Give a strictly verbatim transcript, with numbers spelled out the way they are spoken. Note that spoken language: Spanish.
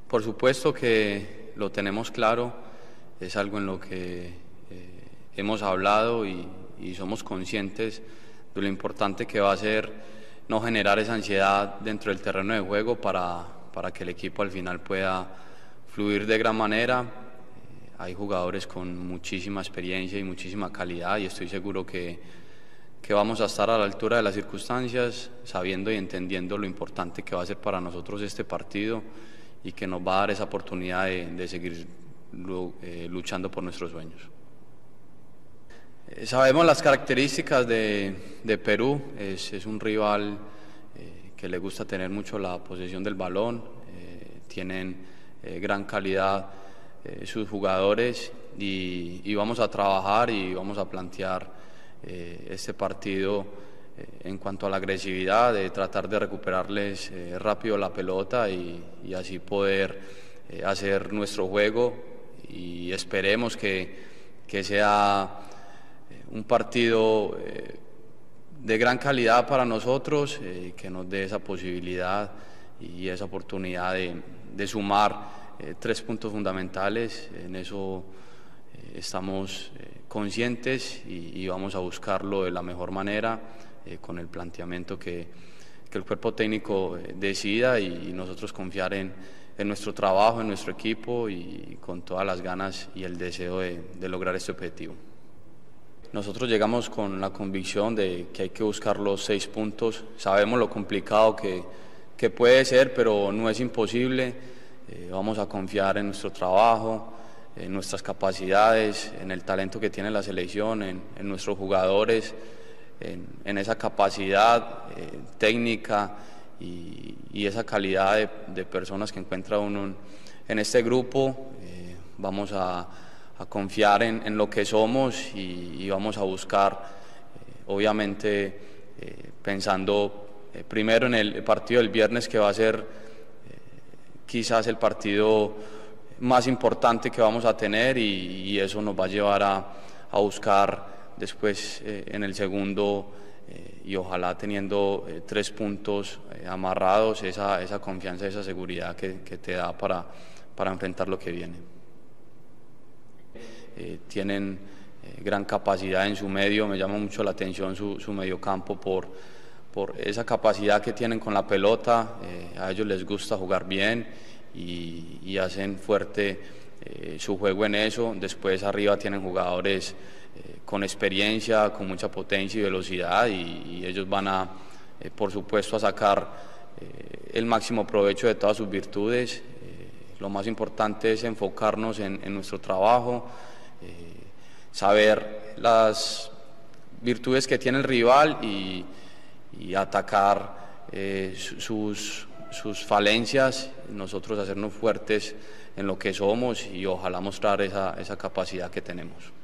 Por supuesto que lo tenemos claro, es algo en lo que eh, hemos hablado y, y somos conscientes de lo importante que va a ser no generar esa ansiedad dentro del terreno de juego para, para que el equipo al final pueda fluir de gran manera. Eh, hay jugadores con muchísima experiencia y muchísima calidad y estoy seguro que, que vamos a estar a la altura de las circunstancias, sabiendo y entendiendo lo importante que va a ser para nosotros este partido y que nos va a dar esa oportunidad de, de seguir eh, luchando por nuestros sueños. Eh, sabemos las características de, de Perú, es, es un rival eh, que le gusta tener mucho la posesión del balón, eh, tienen eh, gran calidad eh, sus jugadores y, y vamos a trabajar y vamos a plantear eh, este partido en cuanto a la agresividad, de tratar de recuperarles eh, rápido la pelota y, y así poder eh, hacer nuestro juego y esperemos que, que sea un partido eh, de gran calidad para nosotros, eh, que nos dé esa posibilidad y esa oportunidad de, de sumar eh, tres puntos fundamentales. En eso eh, estamos eh, conscientes y, y vamos a buscarlo de la mejor manera, Eh, con el planteamiento que, que el cuerpo técnico eh, decida y, y nosotros confiar en, en nuestro trabajo, en nuestro equipo y con todas las ganas y el deseo de, de lograr este objetivo. Nosotros llegamos con la convicción de que hay que buscar los seis puntos, sabemos lo complicado que, que puede ser, pero no es imposible, eh, vamos a confiar en nuestro trabajo, en nuestras capacidades, en el talento que tiene la selección, en, en nuestros jugadores, En, en esa capacidad eh, técnica y, y esa calidad de, de personas que encuentra uno en, en este grupo. Eh, vamos a, a confiar en, en lo que somos y, y vamos a buscar, eh, obviamente, eh, pensando eh, primero en el partido del viernes, que va a ser eh, quizás el partido más importante que vamos a tener y, y eso nos va a llevar a, a buscar después eh, en el segundo eh, y ojalá teniendo eh, tres puntos eh, amarrados, esa, esa confianza, esa seguridad que, que te da para, para enfrentar lo que viene. Eh, tienen eh, gran capacidad en su medio, me llama mucho la atención su, su mediocampo por, por esa capacidad que tienen con la pelota, eh, a ellos les gusta jugar bien y, y hacen fuerte eh, su juego en eso. Después arriba tienen jugadores Eh, con experiencia, con mucha potencia y velocidad y, y ellos van a, eh, por supuesto, a sacar eh, el máximo provecho de todas sus virtudes. Eh, lo más importante es enfocarnos en, en nuestro trabajo, eh, saber las virtudes que tiene el rival y, y atacar eh, sus, sus falencias, nosotros hacernos fuertes en lo que somos y ojalá mostrar esa, esa capacidad que tenemos.